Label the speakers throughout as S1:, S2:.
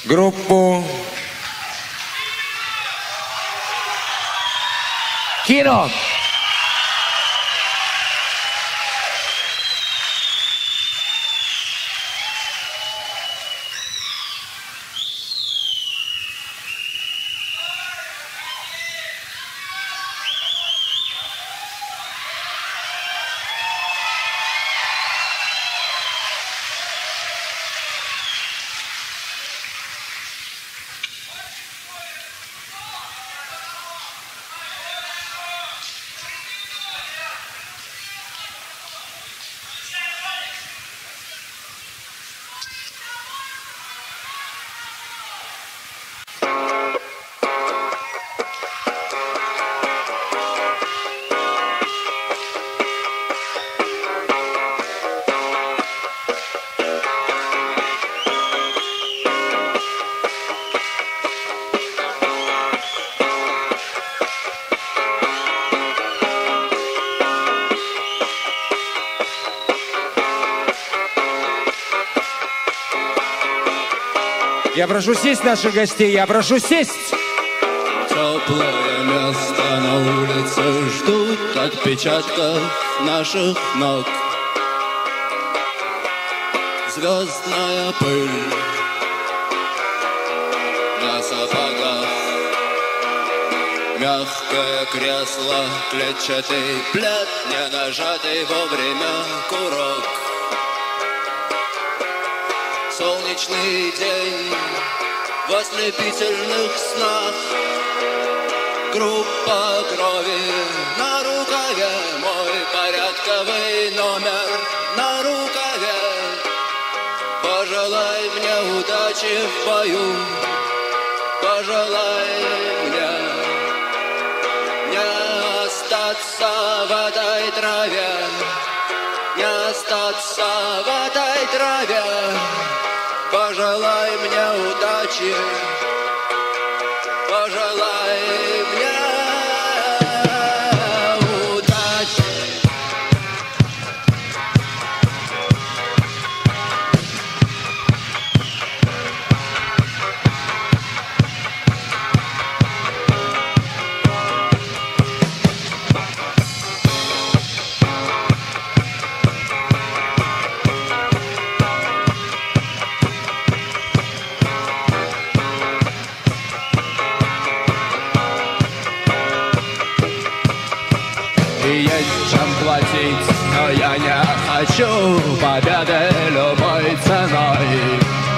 S1: группу «Кино». Я прошу сесть наших гостей, я прошу сесть.
S2: Теплое место на улице ждут отпечатков наших ног. Звездная пыль на сапогах, мягкое кресло, клетчатый плед, не нажатый вовремя курок. Солнечный день в ослепительных снах, группа крови на рукаве, мой порядковый номер на рукаве. Пожелай мне удачи в бою, пожелай мне не остаться в этой траве, не остаться в этой траве. Пожелай мне удачи, пожелай мне удачи. Есть чем платить, но я не хочу победы любой ценой.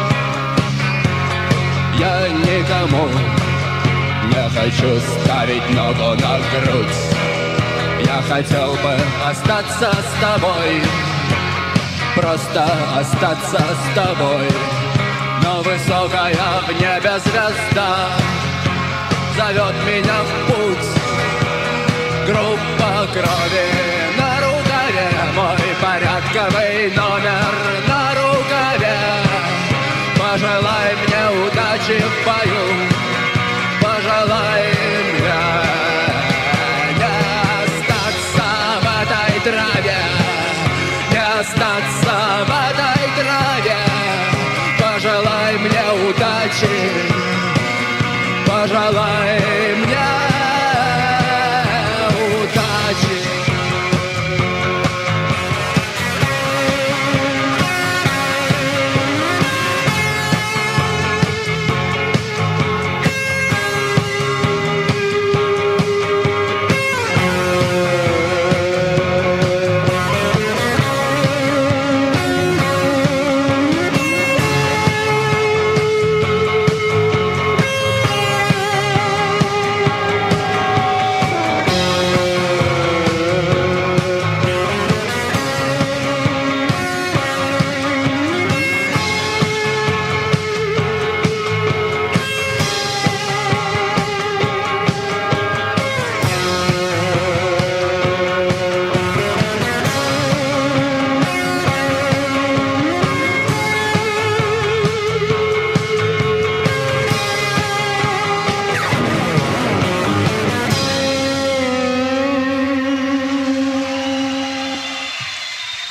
S2: Я никому не хочу ставить ногу на грудь. Я хотел бы остаться с тобой, просто остаться с тобой. Но высокая в небе звезда зовет меня в путь. Группа крови на рукаве, мой порядковый номер на рукаве. Пожелай мне удачи в бою, пожелай мне не остаться в этой траве, не остаться в этой траве. Пожелай мне удачи, пожелай мне удачи.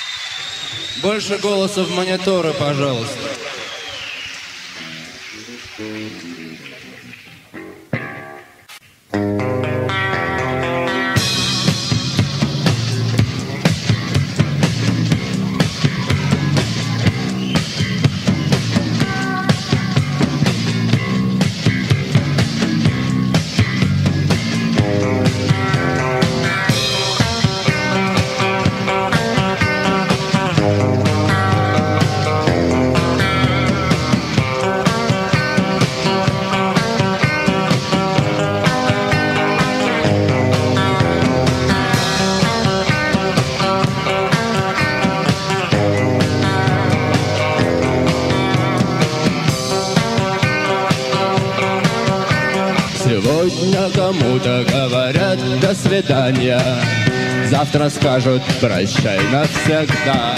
S2: Больше голоса в мониторы, пожалуйста. Сегодня кому-то говорят «до свидания», завтра скажут «прощай навсегда».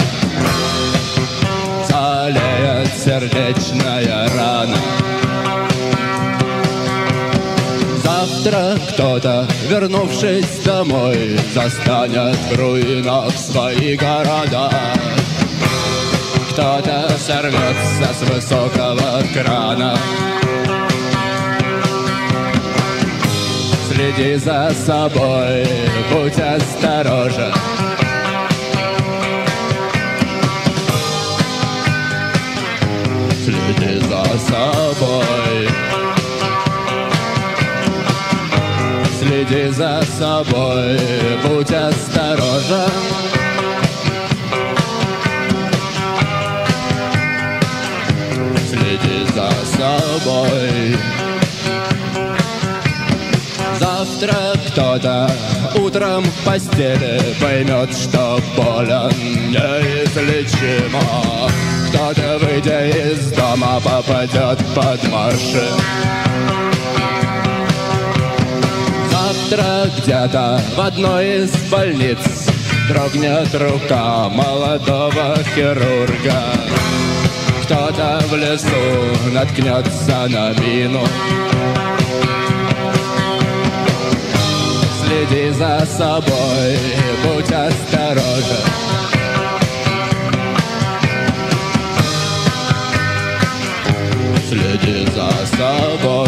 S2: Залеет сердечная рана. Завтра кто-то, вернувшись домой, застанет в руинах свои города. Кто-то сорвется с высокого крана. Следи за собой, будь осторожен. Следи за собой. Следи за собой, будь осторожен. Следи за собой. Завтра кто-то утром в постели поймет, что болен неизлечимо. Кто-то, выйдя из дома, попадет под машину. Завтра где-то в одной из больниц дрогнет рука молодого хирурга. Кто-то в лесу наткнется на мину. Следи за собой, будь осторожен. Следи за собой.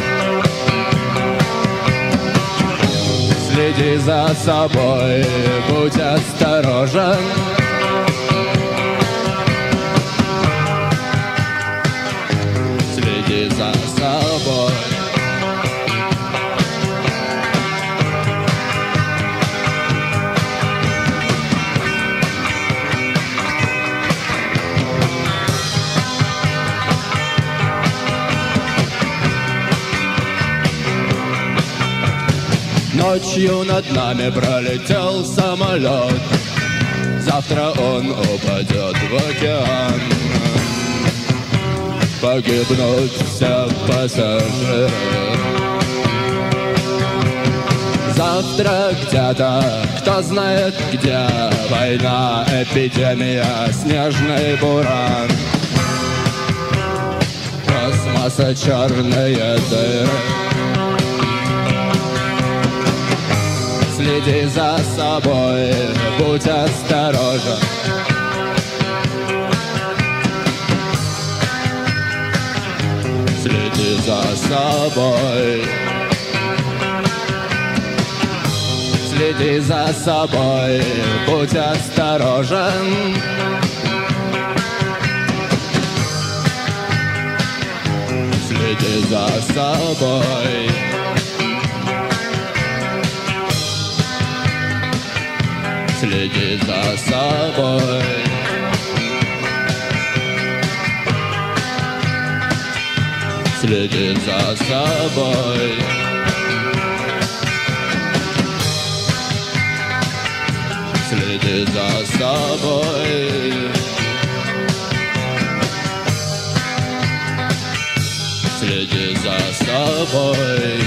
S2: Следи за собой, будь осторожен. Следи за собой. Ночью над нами пролетел самолет. Завтра он упадет в океан. Погибнут все пассажиры. Завтра где-то, кто знает где, война, эпидемия, снежный буран. Космоса черные дыры. Следи за собой, будь осторожен. Следи за собой. Следи за собой, будь осторожен. Следи за собой. Следи за собой. Следи за собой. Следи за собой. Следи за собой.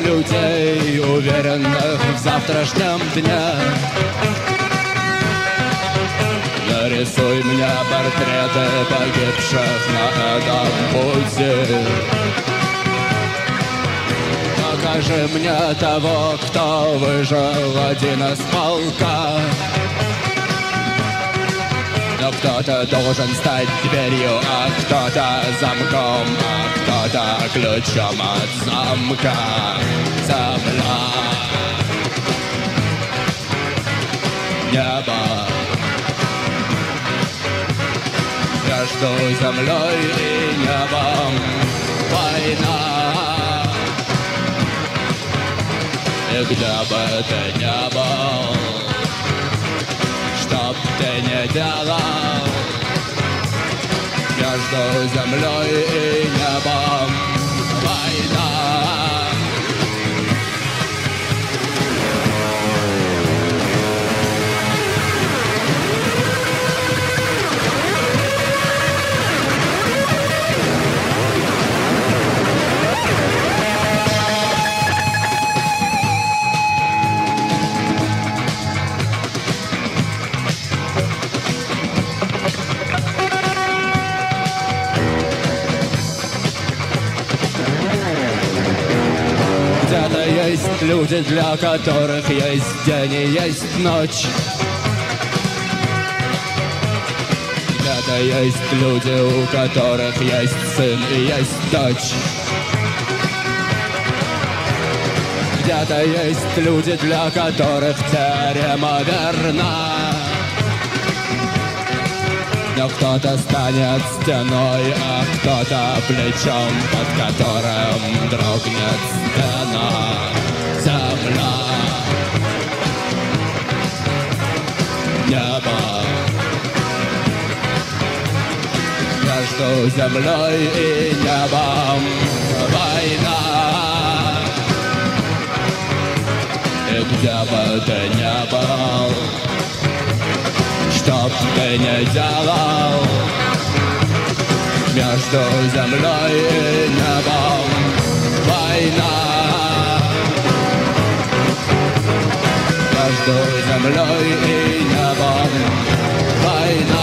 S2: людей, уверенных в завтрашнем дне. Нарисуй мне портреты погибших на этом пути. Покажи мне того, кто выжил один из полка. Но кто-то должен стать дверью, а кто-то замком, а кто-то ключом от замка. Земля, небо. Между землей и небом война. И где бы ты ни был, чтоб ты не делал, между землей и небом война. Где-то есть люди, для которых есть день и есть ночь. Где-то есть люди, у которых есть сын и есть дочь. Где-то есть люди, для которых теорема верна. Но кто-то станет стеной, а кто-то плечом, под которым дрогнет стена. Земля, небо. Между землей и небом война. И где бы ты ни был, чтоб ты не делал, между землей и небом война. Между землей и небом война.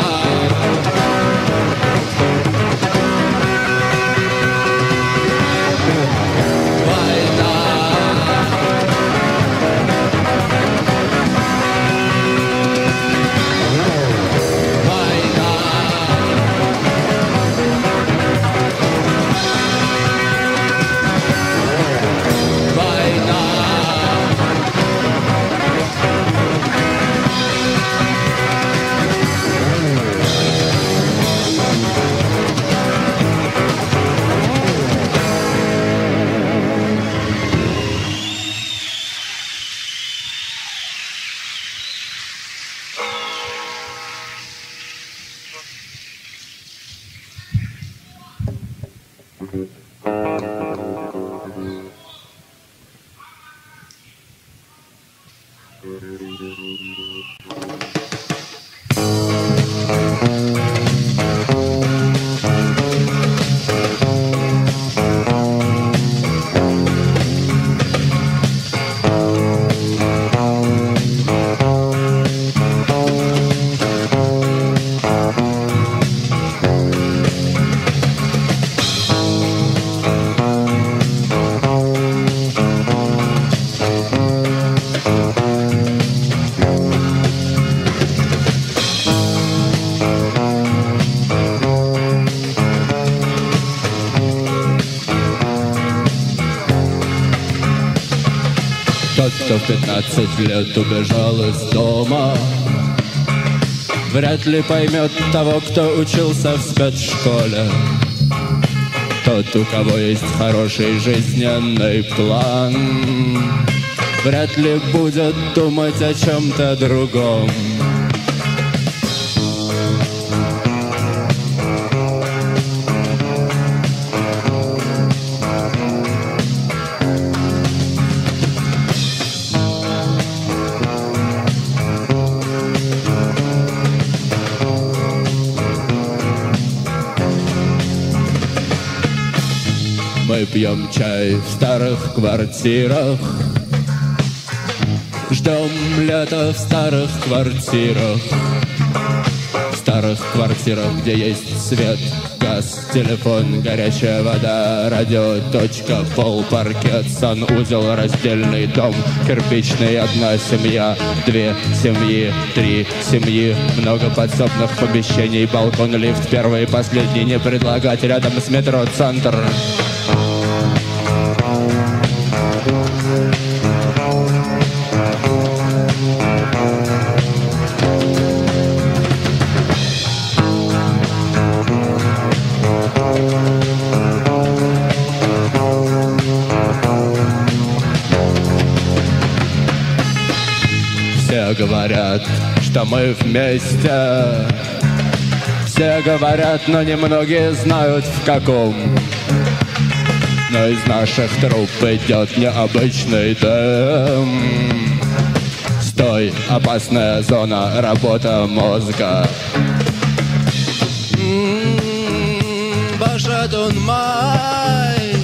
S2: Тот, кто в 15 лет убежал из дома, вряд ли поймет того, кто учился в спецшколе. Тот, у кого есть хороший жизненный план, вряд ли будет думать о чем-то другом. Мы пьем чай в старых квартирах. Ждем лета в старых квартирах. В старых квартирах, где есть свет, газ, телефон, горячая вода, радио, точка, пол, паркет, санузел, раздельный дом, кирпичный, одна семья, две семьи, три семьи, много подсобных помещений, балкон, лифт, первый и последний, не предлагать рядом с метро «Центр». Все говорят, что мы вместе. Все говорят, но немногие знают в каком. Но из наших труб идет необычный дым. Стой, опасная зона, работа мозга. Баша Тунмай,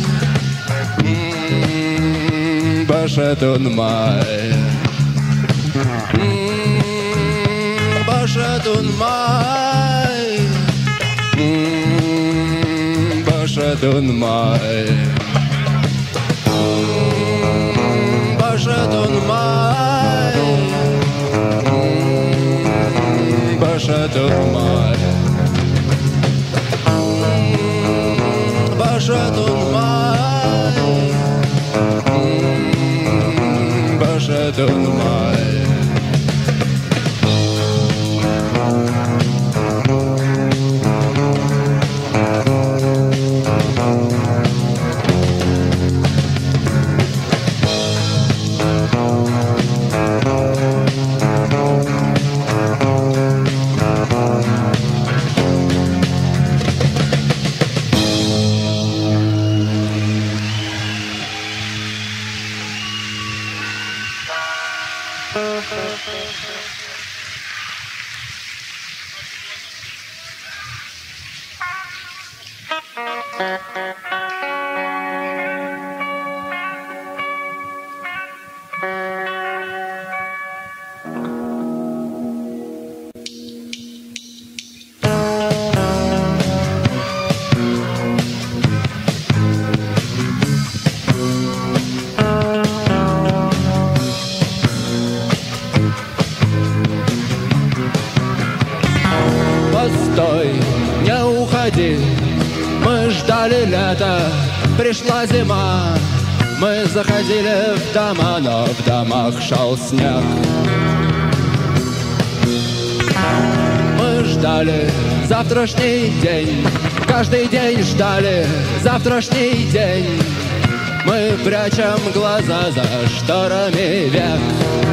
S2: Баша Тунмай, Баша Тунмай, Баша Тунмай, Баша Тунмай, Баша Тунмай, Баша Тунмай, Баша Тунмай. Постой, не уходи, мы ждали лета, пришла зима. Мы заходили в дома, но в домах шел снег. Мы ждали завтрашний день, каждый день ждали завтрашний день. Мы прячем глаза за шторами век.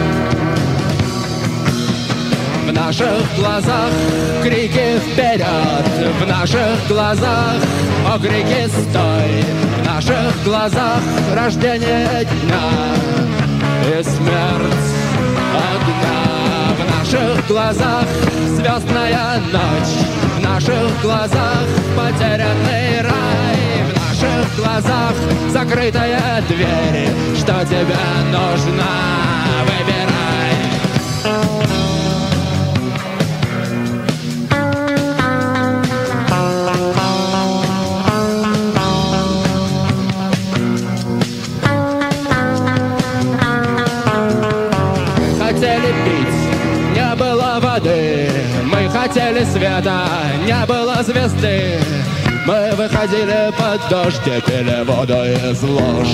S2: В наших глазах крики вперед, в наших глазах окрики стой, в наших глазах рождение дня и смерть огня. В наших глазах звездная ночь, в наших глазах потерянный рай, в наших глазах закрытая дверь. Что тебе нужно, выбирай. Хотели пить, не было воды. Мы хотели света, не было звезды. Мы выходили под дождь и пили воду из луж.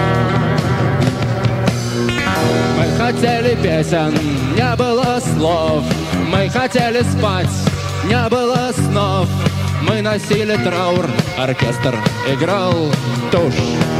S2: Мы хотели песен, не было слов. Мы хотели спать, не было снов. Мы носили траур, оркестр играл тушь.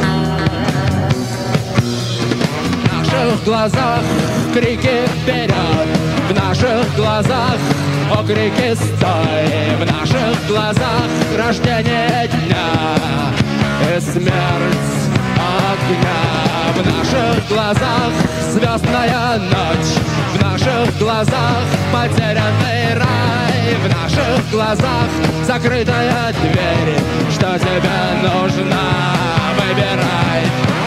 S2: В наших глазах крики вперед, в наших глазах окрики стой, в наших глазах рождение дня и смерть огня. В наших глазах звездная ночь, в наших глазах потерянный рай, в наших глазах закрытая дверь. Что тебе нужно, выбирай. рай.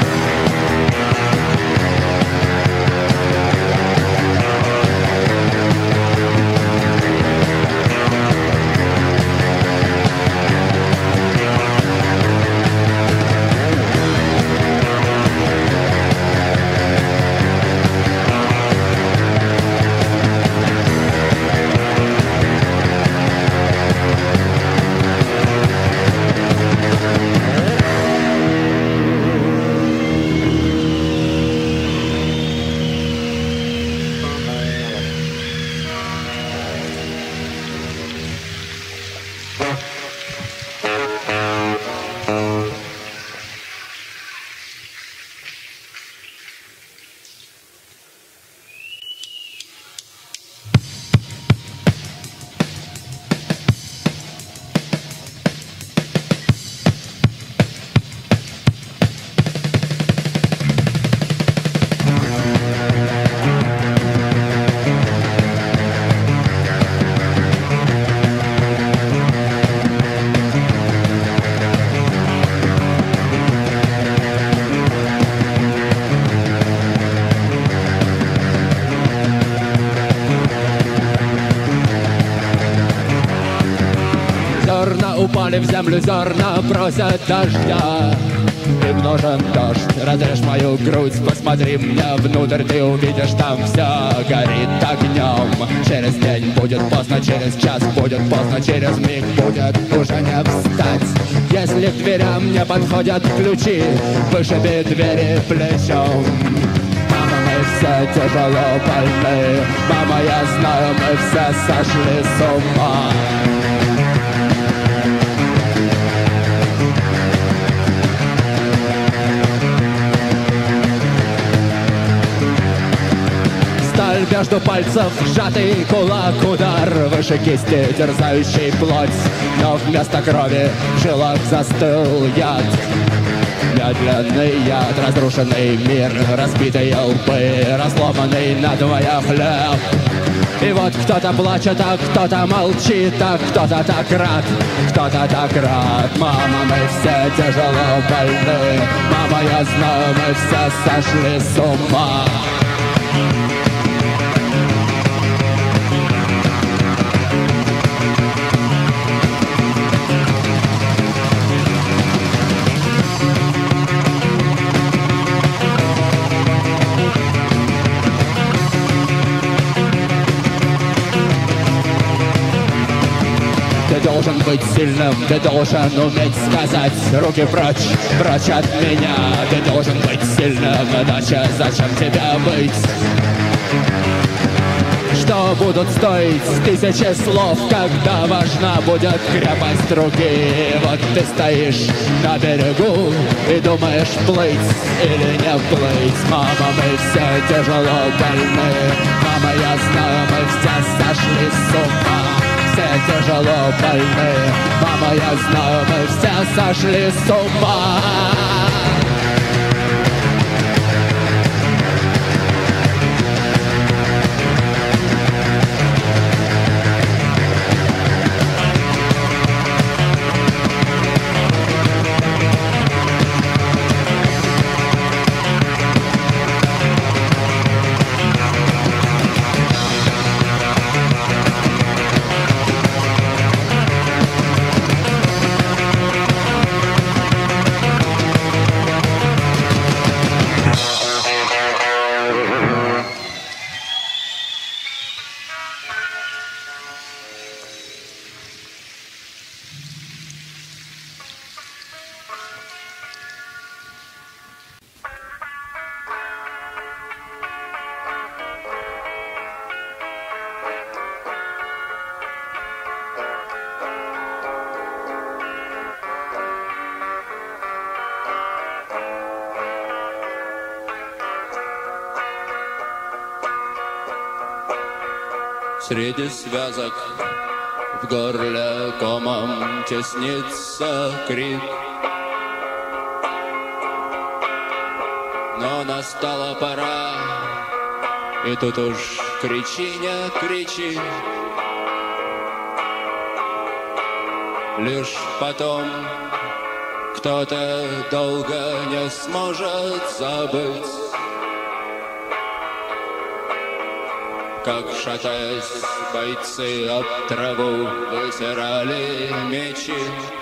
S2: Зерна упали в землю, зерна просят дождя. Ты нужен дождь, разрежь мою грудь, посмотри мне внутрь, ты увидишь, там все горит огнем. Через день будет поздно, через час будет поздно, через миг будет уже не встать. Если к дверям не подходят ключи, вышиби двери плечом. Мама, мы все тяжело больны, мама, я знаю, мы все сошли с ума. Сталь между пальцев, сжатый кулак, удар выше кисти, терзающий плоть. Но вместо крови в жилах застыл яд. Медленный яд, разрушенный мир, разбитые лбы, разломанный надвое хлеб. И вот кто-то плачет, а кто-то молчит, а кто-то так рад, кто-то так рад. Мама, мы все тяжело больны, мама, я знаю, мы все сошли с ума. Ты должен быть сильным, ты должен уметь сказать: руки прочь, прочь от меня. Ты должен быть сильным, иначе зачем тебе быть? Что будут стоить тысячи слов, когда важна будет крепость руки? Вот ты стоишь на берегу и думаешь, плыть или не плыть. Мама, мы все тяжело больны, мама, я знаю, мы все сошли с ума. Все тяжело больны, мама, я знаю, мы все сошли с ума. Среди связок в горле комом теснится крик. Но настала пора, и тут уж кричи, не кричи. Лишь потом Кто-то долго не сможет забыть, как, шатаясь, бойцы об траву вытирали мечи,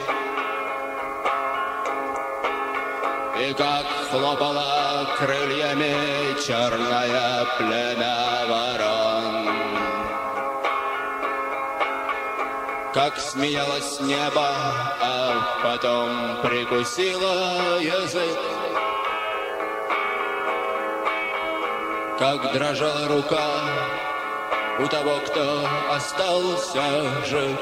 S2: и как хлопала крыльями черное племя ворон, как смеялось небо, а потом прикусило язык, как дрожала рука у того, кто остался жив.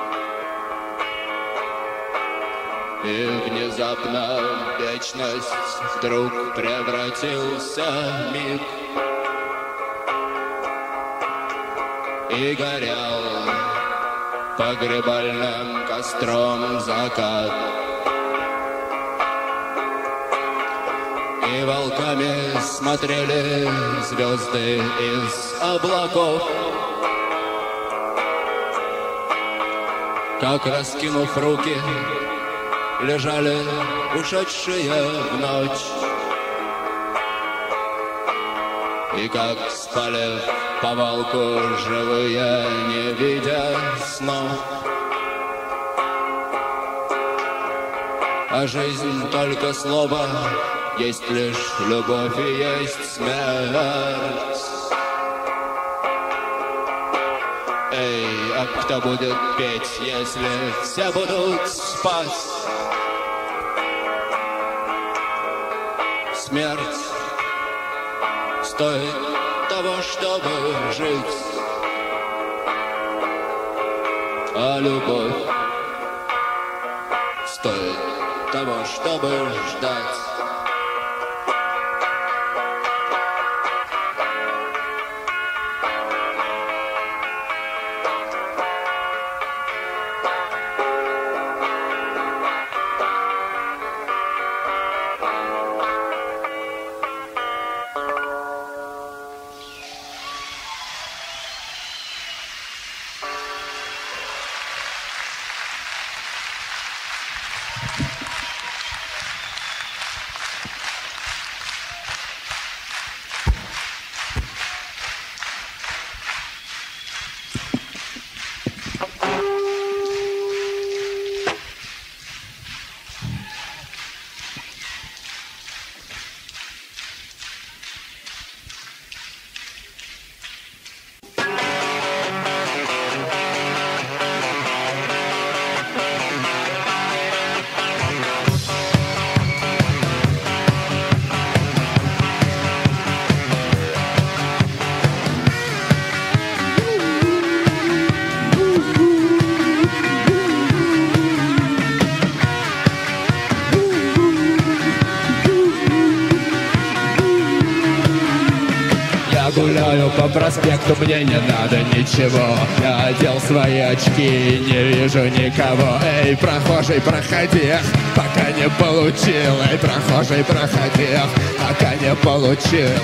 S2: И внезапно вечность вдруг превратился в миг, и горел погребальным костром закат, и волками смотрели звезды из облаков, как, раскинув руки, лежали ушедшие в ночь, и как спали в повалку живые, не видя снов. А жизнь только слово, есть лишь любовь и есть смерть. Эй, а кто будет петь, если все будут спать? Смерть стоит того, чтобы жить, а любовь стоит того, чтобы ждать.
S3: Гуляю по проспекту, мне не надо ничего. Я одел свои очки, не вижу никого. Эй, прохожий, проходи, пока не получил. Эй, прохожий, проходи, пока не получил.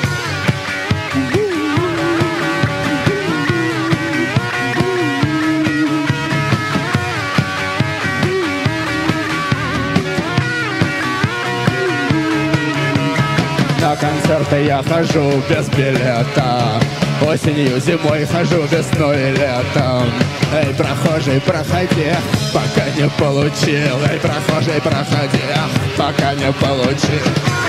S3: На концерты я хожу без билета. Осенью, зимой хожу, весной и летом. Эй, прохожий, проходи, пока не получил. Эй, прохожий, проходи, пока не получил.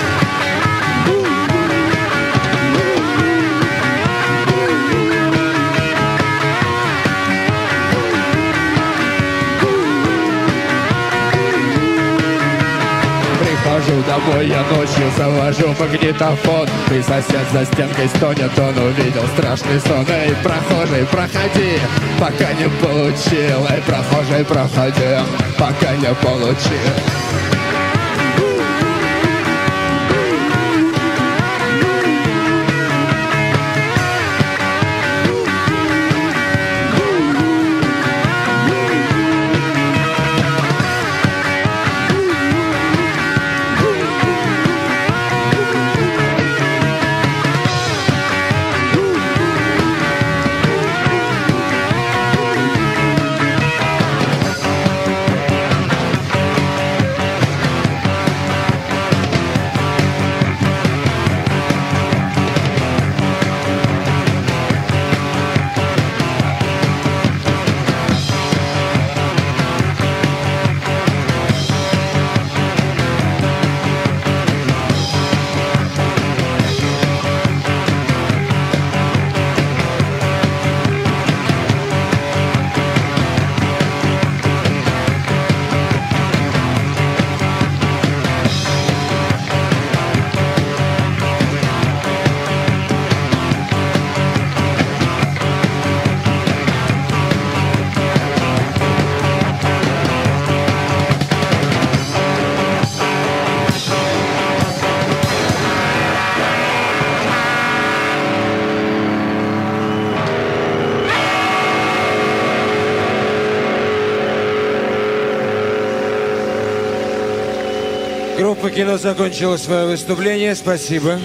S3: Прихожу домой, я ночью завожу магнитофон. И сосед за стенкой стонет, он увидел страшный сон. Эй, прохожий, проходи, пока не получил. Эй, прохожий, проходи, пока не получил.
S1: Группа «Кино» закончила свое выступление. Спасибо.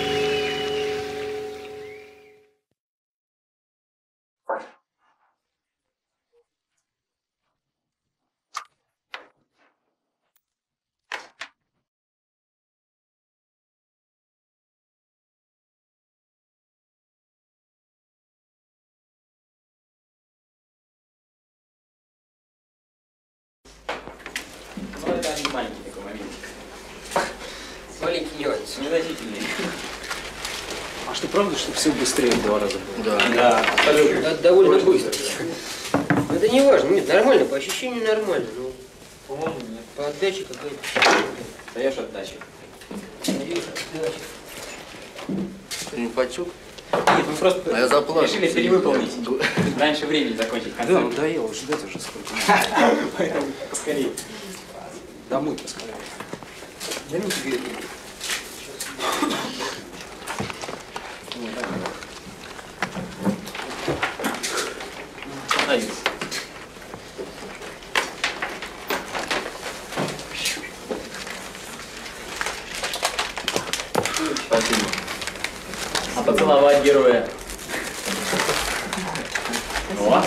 S4: Маленький такой момент. Маленький нюанс. Незначительный.
S5: А что, правда, что все быстрее в 2 раза было?
S4: Да. Да. Это довольно быстро. Но это не важно. Нет, нормально, по ощущению нормально. Ну, по-моему, нет. По отдаче какой-то.
S5: Даешь отдачи.
S4: Даешь отдачи.
S6: Не потек?
S5: Нет, мы просто
S6: я заплакал.
S5: решили перевыполнить. Раньше времени закончить концерт.
S6: Да, надоело, ждать уже сколько.
S5: Поэтому поскорее. Домой поскорее.
S4: Дай мне сигарету.
S5: Даю. Спасибо. А поцеловать героя? О!